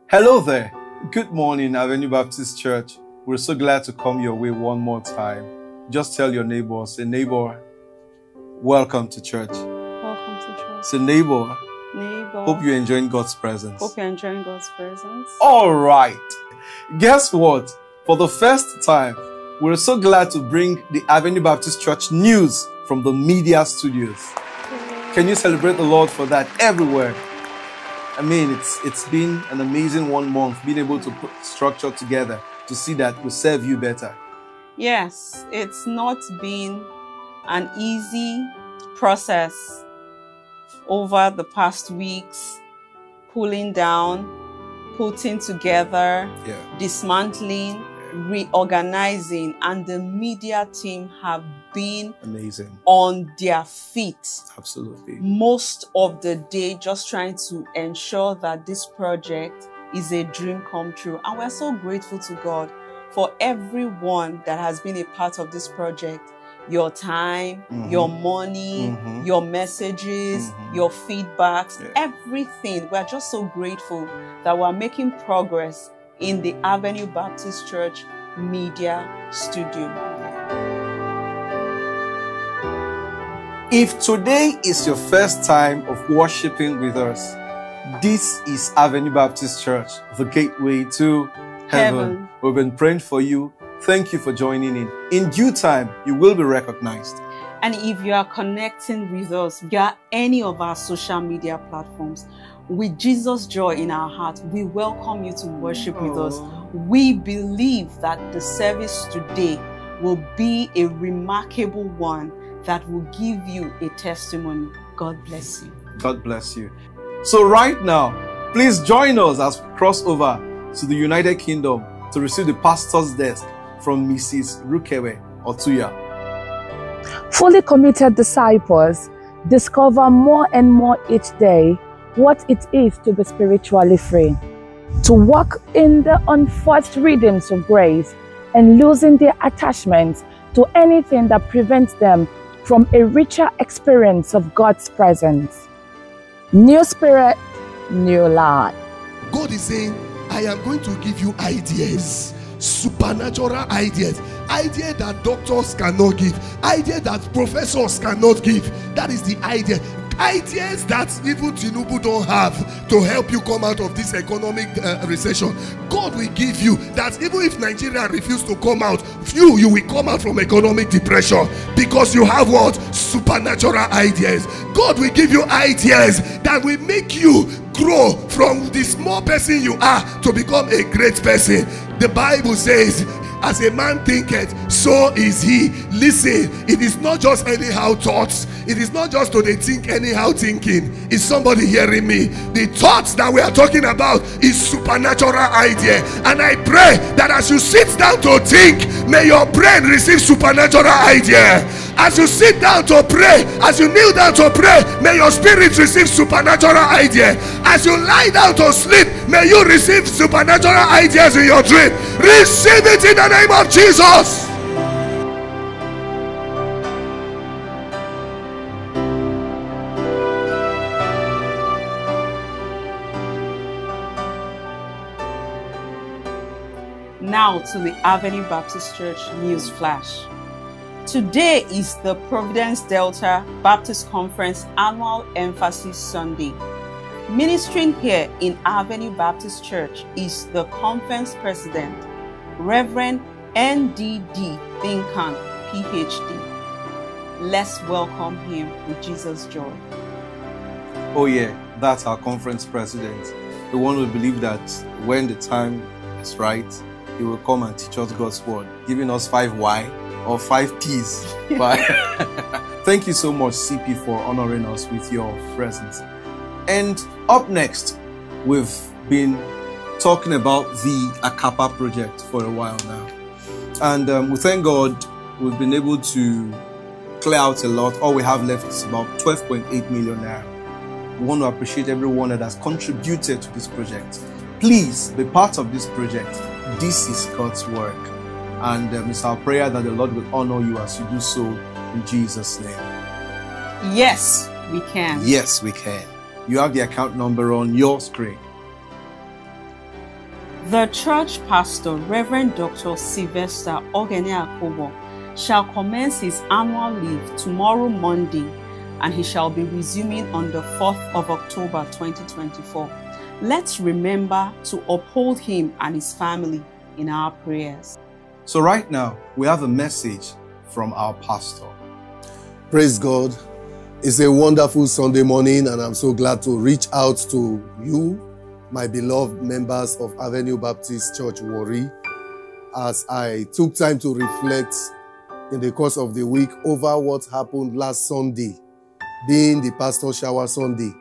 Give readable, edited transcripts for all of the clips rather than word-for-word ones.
Hello there. Good morning, Avenue Baptist Church. We're so glad to come your way one more time. Just tell your neighbor, say, neighbor, welcome to church. Welcome to church. Say, neighbor, Neighbor. hope you're enjoying God's presence. Hope you're enjoying God's presence. All right. Guess what? For the first time, we're so glad to bring the Avenue Baptist Church news from the media studios. Can you celebrate the Lord for that everywhere? I mean, it's been an amazing 1 month being able to put structure together to see that we serve you better. Yes, it's not been an easy process over the past weeks, pulling down, putting together, dismantling, reorganizing, and the media team have been amazing on their feet. Absolutely. Most of the day, just trying to ensure that this project is a dream come true. And we're so grateful to God for everyone that has been a part of this project. Your time, your money, your messages, your feedbacks, everything. We're just so grateful that we're making progress in the Avenue Baptist Church Media Studio. If today is your first time of worshiping with us, this is Avenue Baptist Church, the gateway to heaven. We've been praying for you. Thank you for joining in. In due time, you will be recognized. And if you are connecting with us via any of our social media platforms, with Jesus' joy in our heart, we welcome you to worship with us. We believe that the service today will be a remarkable one that will give you a testimony. God bless you. God bless you. So right now, please join us as we cross over to the United Kingdom to receive the pastor's desk from Mrs. Rukewe Otuya. Fully committed disciples discover more and more each day what it is to be spiritually free, to walk in the unforced rhythms of grace and losing their attachment to anything that prevents them from a richer experience of God's presence. New spirit, new life. God is saying, I am going to give you ideas, supernatural ideas, ideas that doctors cannot give, ideas that professors cannot give. That is the idea. Ideas that even Tinubu don't have to help you come out of this economic recession. God will give you that. Even if Nigeria refuses to come out, you will come out from economic depression because you have what? Supernatural ideas. God will give you ideas that will make you grow from the small person you are to become a great person. The Bible says, as a man thinketh, so is he. Listen, it is not just anyhow thoughts. It is not just to think anyhow thinking. Is somebody hearing me? The thoughts that we are talking about is supernatural idea. And I pray that as you sit down to think, may your brain receive supernatural idea. As you sit down to pray, as you kneel down to pray, may your spirit receive supernatural idea. As you lie down to sleep, may you receive supernatural ideas in your dream. Receive it in the name of Jesus. Now to the Avenue Baptist Church News Flash. Today is the Providence Delta Baptist Conference Annual Emphasis Sunday. Ministering here in Avenue Baptist Church is the conference president, Reverend N.D.D. Binkan, PhD. Let's welcome him with Jesus' joy. Oh yeah, that's our conference president. The one who believes that when the time is right, he will come and teach us God's word, giving us 5 why or 5 P's. But thank you so much, CP, for honoring us with your presence. And up next, we've been talking about the Akapa project for a while now. And we thank God we've been able to clear out a lot. All we have left is about 12.8 million naira. We want to appreciate everyone that has contributed to this project. Please be part of this project. This is God's work. And it's our prayer that the Lord will honor you as you do so in Jesus' name. Yes, we can. Yes, we can. You have the account number on your screen. The church pastor, Reverend Dr. Sylvester Ogene Akobo, shall commence his annual leave tomorrow, Monday, and he shall be resuming on the 4th of October 2024. Let's remember to uphold him and his family in our prayers. So right now, we have a message from our pastor. Praise God. It's a wonderful Sunday morning, and I'm so glad to reach out to you, my beloved members of Avenue Baptist Church, Warri, as I took time to reflect in the course of the week over what happened last Sunday, being the Pastor Shower Sunday.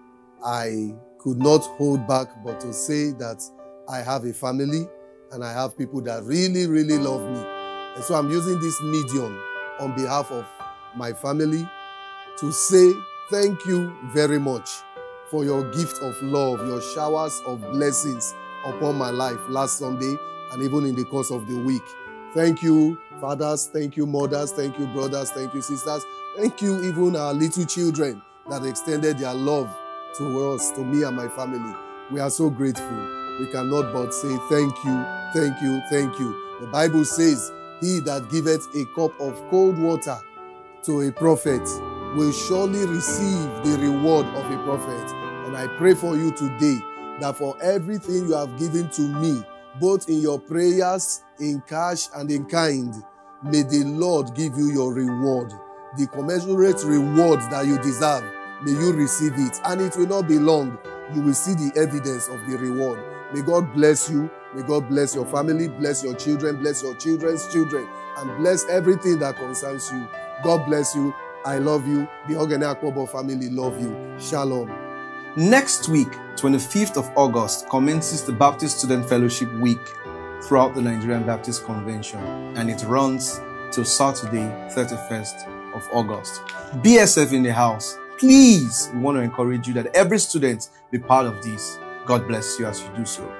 I could not hold back but to say that I have a family and I have people that really, really love me. And so I'm using this medium on behalf of my family to say thank you very much for your gift of love, your showers of blessings upon my life last Sunday and even in the course of the week. Thank you, fathers. Thank you, mothers. Thank you, brothers. Thank you, sisters. Thank you, even our little children that extended their love to us, to me and my family. We are so grateful. We cannot but say thank you, thank you, thank you. The Bible says, he that giveth a cup of cold water to a prophet will surely receive the reward of a prophet. And I pray for you today that for everything you have given to me, both in your prayers, in cash and in kind, may the Lord give you your reward. The commensurate reward that you deserve, may you receive it. And it will not be long. You will see the evidence of the reward. May God bless you. May God bless your family, bless your children, bless your children's children, and bless everything that concerns you. God bless you. I love you. The Ogene Akobo family love you. Shalom. Next week, 25th of August, commences the Baptist Student Fellowship Week throughout the Nigerian Baptist Convention, and it runs till Saturday, 31st of August. BSF in the house. Please, we want to encourage you that every student be part of this. God bless you as you do so.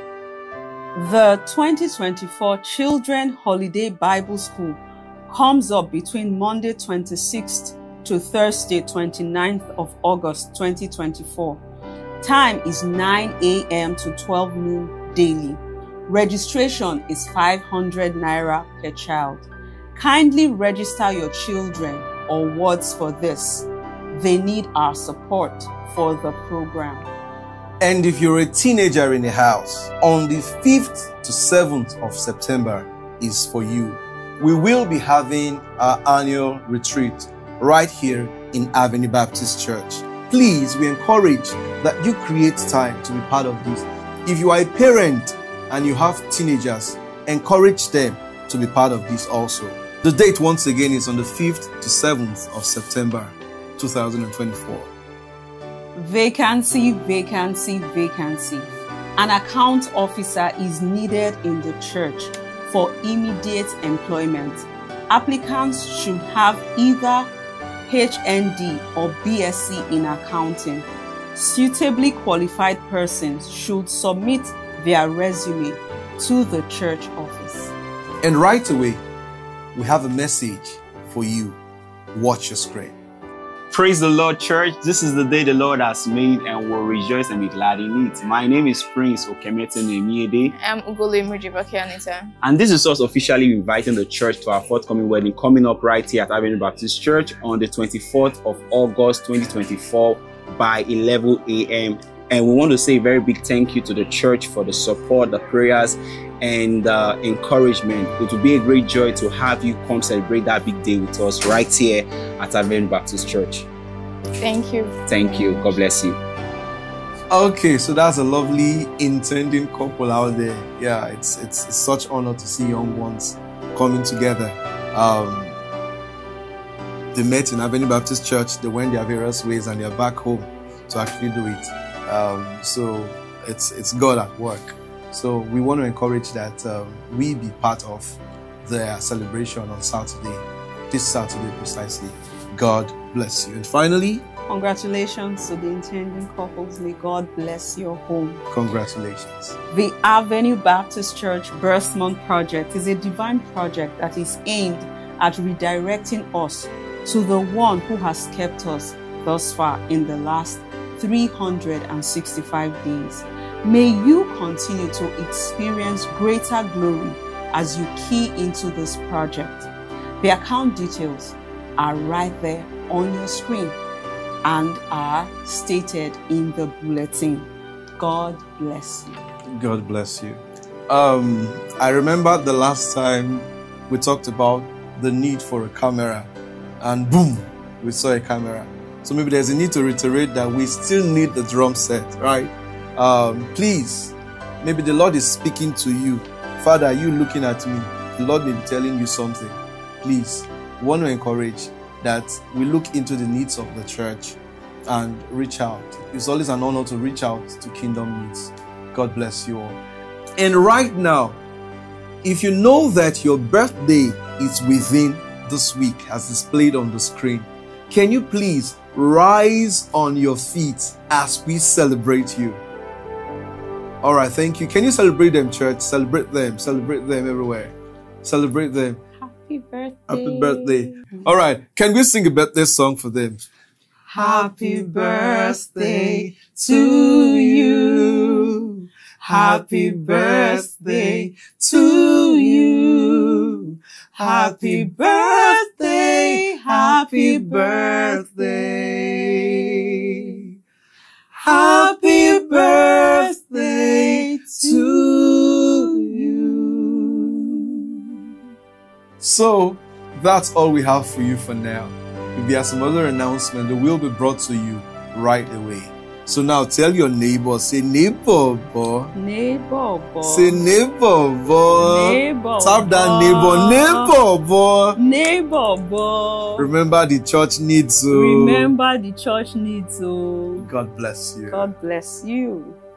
The 2024 Children Holiday Bible School comes up between Monday 26th to Thursday 29th of August 2024. Time is 9 a.m. to 12 noon daily. Registration is 500 naira per child. Kindly register your children or wards for this. They need our support for the program. And if you're a teenager in the house, on the 5th to 7th of September is for you. We will be having our annual retreat right here in Avenue Baptist Church. Please, we encourage that you create time to be part of this. If you are a parent and you have teenagers, encourage them to be part of this also. The date once again is on the 5th to 7th of September 2024. Vacancy, vacancy, vacancy. An account officer is needed in the church for immediate employment. Applicants should have either HND or BSc in accounting. Suitably qualified persons should submit their resume to the church office. And right away, we have a message for you. Watch your screen. Praise the Lord, church. This is the day the Lord has made, and we'll rejoice and be glad in it. My name is Prince Okemete Nemiede. I'm Ugolo Mujibakianita. And this is us officially inviting the church to our forthcoming wedding coming up right here at Avenue Baptist Church on the 24th of August 2024 by 11 a.m. And we want to say a very big thank you to the church for the support, the prayers, and encouragement. It will be a great joy to have you come celebrate that big day with us right here at Avenue Baptist Church. Thank you. Thank you. God bless you. Okay, so that's a lovely intending couple out there. Yeah, it's such honor to see young ones coming together. They met in Avenue Baptist Church. They went their various ways, and they're back home to actually do it. So it's God at work. So we want to encourage that we be part of their celebration on Saturday, this Saturday precisely. God bless you. And finally, congratulations to the intending couples. May God bless your home. Congratulations. The Avenue Baptist Church Birth Month Project is a divine project that is aimed at redirecting us to the one who has kept us thus far in the last 365 days. May you continue to experience greater glory as you key into this project. The account details are right there on your screen and are stated in the bulletin. God bless you. God bless you. I remember the last time we talked about the need for a camera, and boom, we saw a camera. So maybe there's a need to reiterate that we still need the drum set, right? Please, maybe the Lord is speaking to you. Father, are you looking at me? The Lord may be telling you something. Please, we want to encourage that we look into the needs of the church and reach out. It's always an honor to reach out to Kingdom Needs. God bless you all. And right now, if you know that your birthday is within this week as displayed on the screen, can you please rise on your feet as we celebrate you? All right, thank you. Can you celebrate them, church? Celebrate them everywhere. Celebrate them. Happy birthday. Happy birthday. All right, can we sing a birthday song for them? Happy birthday to you. Happy birthday to you. Happy birthday. Happy birthday. Happy birthday to you. So that's all we have for you for now. If there are some other announcements, they will be brought to you right away. So now tell your neighbor, say neighbor, boy. Neighbor, boy. Say neighbor, boy. Neighbor, tap that boy. neighbor, boy. Neighbor, boy. Remember the church needs you. Remember the church needs you. God bless you. God bless you.